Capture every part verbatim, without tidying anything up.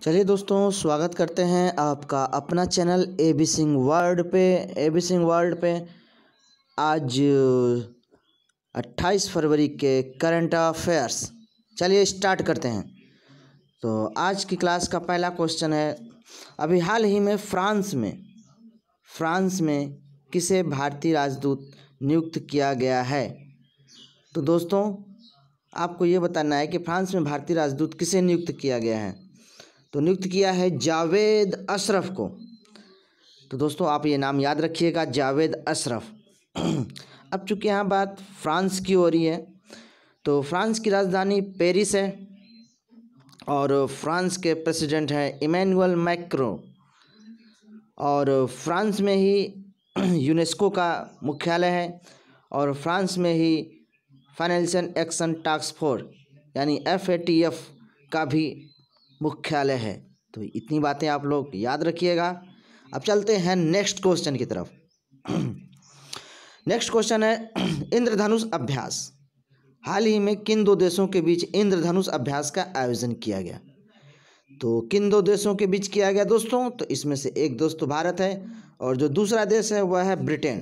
चलिए दोस्तों, स्वागत करते हैं आपका अपना channel A B Singh world पे ए बी सिंह वर्ल्ड पे आज अट्ठाईस फरवरी के करंट अफेयर्स। चलिए स्टार्ट करते हैं। तो आज की क्लास का पहला क्वेश्चन है, अभी हाल ही में फ्रांस में फ्रांस में किसे भारतीय राजदूत नियुक्त किया गया है। तो दोस्तों आपको ये बताना है कि फ्रांस में भारतीय राजदूत किसे नियुक्त किया गया है। तो नियुक्त किया है जावेद अशरफ को। तो दोस्तों आप ये नाम याद रखिएगा, जावेद अशरफ। अब चूँकि यहाँ बात फ्रांस की हो रही है, तो फ्रांस की राजधानी पेरिस है और फ्रांस के प्रेसिडेंट हैं इमैनुअल मैक्रों। और फ्रांस में ही यूनेस्को का मुख्यालय है और फ्रांस में ही फाइनेंशियल एक्शन टास्क फोर्स यानी एफ ए टी एफ का भी मुख्यालय है। तो इतनी बातें आप लोग याद रखिएगा। अब चलते हैं नेक्स्ट क्वेश्चन की तरफ। नेक्स्ट क्वेश्चन है, इंद्रधनुष अभ्यास हाल ही में किन दो देशों के बीच इंद्रधनुष अभ्यास का आयोजन किया गया। तो किन दो देशों के बीच किया गया दोस्तों, तो इसमें से एक दोस्त तो भारत है और जो दूसरा देश है वह है ब्रिटेन।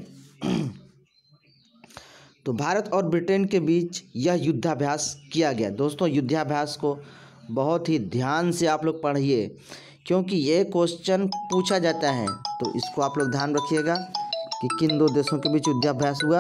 तो भारत और ब्रिटेन के बीच यह युद्धाभ्यास किया गया। दोस्तों युद्धाभ्यास को बहुत ही ध्यान से आप लोग पढ़िए, क्योंकि ये क्वेश्चन पूछा जाता है। तो इसको आप लोग ध्यान रखिएगा कि किन दो देशों के बीच युद्धाभ्यास हुआ।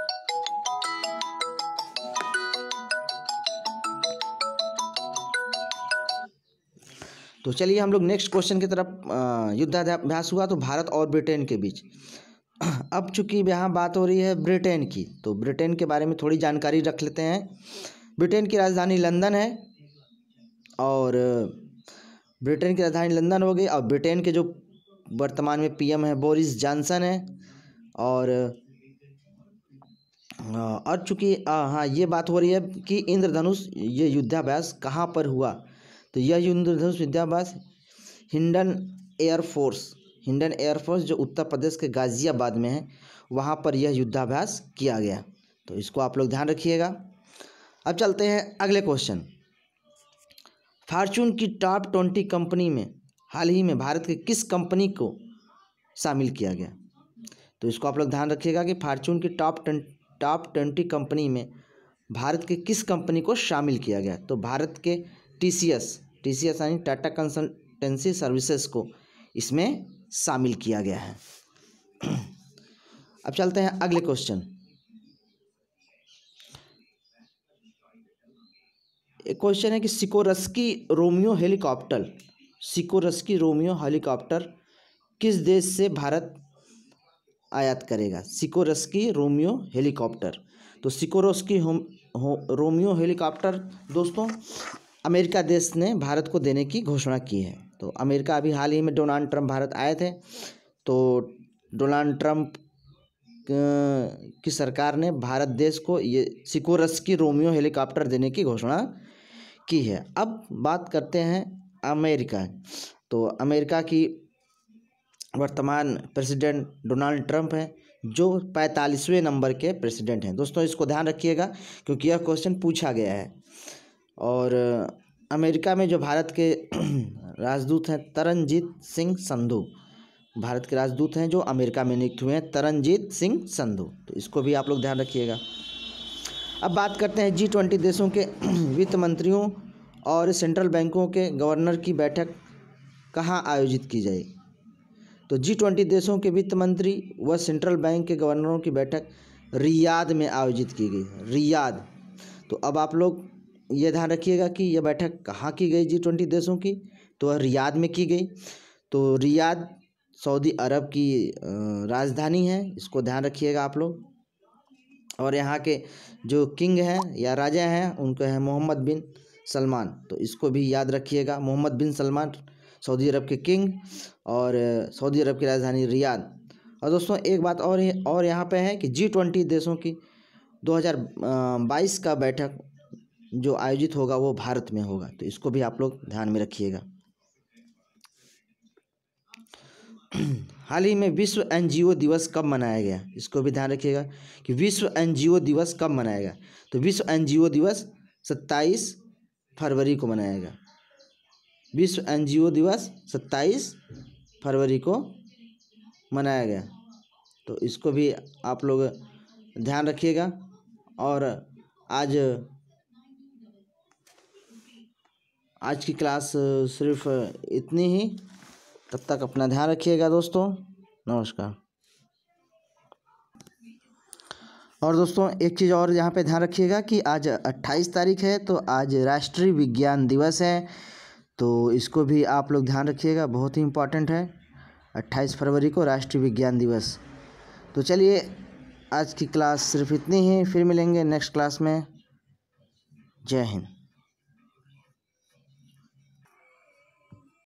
तो चलिए हम लोग नेक्स्ट क्वेश्चन की तरफ। युद्धाभ्यास हुआ तो भारत और ब्रिटेन के बीच। अब चूंकि यहाँ बात हो रही है ब्रिटेन की, तो ब्रिटेन के बारे में थोड़ी जानकारी रख लेते हैं। ब्रिटेन की राजधानी लंदन है और ब्रिटेन की राजधानी लंदन हो गई और ब्रिटेन के जो वर्तमान में पी एम है बोरिस जॉनसन है। और और चूँकि हाँ ये बात हो रही है कि इंद्रधनुष ये युद्धाभ्यास कहाँ पर हुआ। तो यह इंद्रधनुष युद्धाभ्यास हिंडन एयरफोर्स हिंडन एयरफोर्स जो उत्तर प्रदेश के गाज़ियाबाद में है, वहाँ पर यह युद्धाभ्यास किया गया। तो इसको आप लोग ध्यान रखिएगा। अब चलते हैं अगले क्वेश्चन। फॉर्च्यून की टॉप ट्वेंटी कंपनी में हाल ही में भारत के किस कंपनी को शामिल किया गया। तो इसको आप लोग ध्यान रखिएगा कि फॉर्च्यून की टॉप टॉप ट्वेंटी कंपनी में भारत के किस कंपनी को शामिल किया गया। तो भारत के T C S T C S यानी टाटा कंसल्टेंसी सर्विसेज को इसमें शामिल किया गया है। अब चलते हैं अगले क्वेश्चन। एक क्वेश्चन है कि Sikorsky Romeo helicopter Sikorsky Romeo helicopter किस देश से भारत आयात करेगा। सिकोरस्की रोमियो हेलीकॉप्टर तो सिकोरस्की रोमियो हेलीकॉप्टर दोस्तों अमेरिका देश ने भारत को देने की घोषणा की है। तो अमेरिका अभी हाल ही में डोनाल्ड ट्रंप भारत आए थे, तो डोनाल्ड ट्रंप की सरकार ने भारत देश को ये सिकोरस्की रोमियो हेलीकॉप्टर देने की घोषणा की है। अब बात करते हैं अमेरिका। तो अमेरिका की वर्तमान प्रेसिडेंट डोनाल्ड ट्रंप हैं, जो पैंतालीसवें नंबर के प्रेसिडेंट हैं। दोस्तों इसको ध्यान रखिएगा क्योंकि यह क्वेश्चन पूछा गया है। और अमेरिका में जो भारत के राजदूत हैं तरनजीत सिंह संधू, भारत के राजदूत हैं जो अमेरिका में नियुक्त हुए हैं, तरनजीत सिंह संधू। तो इसको भी आप लोग ध्यान रखिएगा। अब बात करते हैं जी ट्वेंटी देशों के वित्त मंत्रियों और सेंट्रल बैंकों के गवर्नर की बैठक कहाँ आयोजित की जाएगी। तो जी ट्वेंटी देशों के वित्त मंत्री व सेंट्रल बैंक के गवर्नरों की बैठक रियाद में आयोजित की गई, रियाद। तो अब आप लोग ये ध्यान रखिएगा कि यह बैठक कहाँ की गई जी ट्वेंटी देशों की, तो वह रियाद में की गई। तो रियाद सऊदी अरब की राजधानी है, इसको ध्यान रखिएगा आप लोग। और यहाँ के जो किंग हैं या राजा हैं उनको है मोहम्मद बिन सलमान। तो इसको भी याद रखिएगा, Mohammed bin Salman Saudi Arab के किंग और सऊदी अरब की राजधानी रियाद। और दोस्तों एक बात और है और यहाँ पे है कि जी ट्वेंटी देशों की दो हज़ार बाईस का बैठक जो आयोजित होगा वो भारत में होगा। तो इसको भी आप लोग ध्यान में रखिएगा। हाल ही में विश्व एन जी ओ दिवस कब मनाया गया, इसको भी ध्यान रखिएगा कि विश्व एन जी ओ दिवस कब मनाया गया। तो विश्व एन जी ओ दिवस सत्ताईस फरवरी को मनाया गया। विश्व एनजीओ दिवस सत्ताईस फरवरी को मनाया गया। तो इसको भी आप लोग ध्यान रखिएगा। और आज आज की क्लास सिर्फ इतनी ही। तब तक अपना ध्यान रखिएगा दोस्तों। नमस्कार। और दोस्तों एक चीज़ और यहाँ पे ध्यान रखिएगा कि आज अट्ठाईस तारीख है, तो आज राष्ट्रीय विज्ञान दिवस है। तो इसको भी आप लोग ध्यान रखिएगा, बहुत ही इम्पोर्टेंट है। अट्ठाईस फरवरी को राष्ट्रीय विज्ञान दिवस। तो चलिए आज की क्लास सिर्फ इतनी ही, फिर मिलेंगे नेक्स्ट क्लास में। जय हिंद।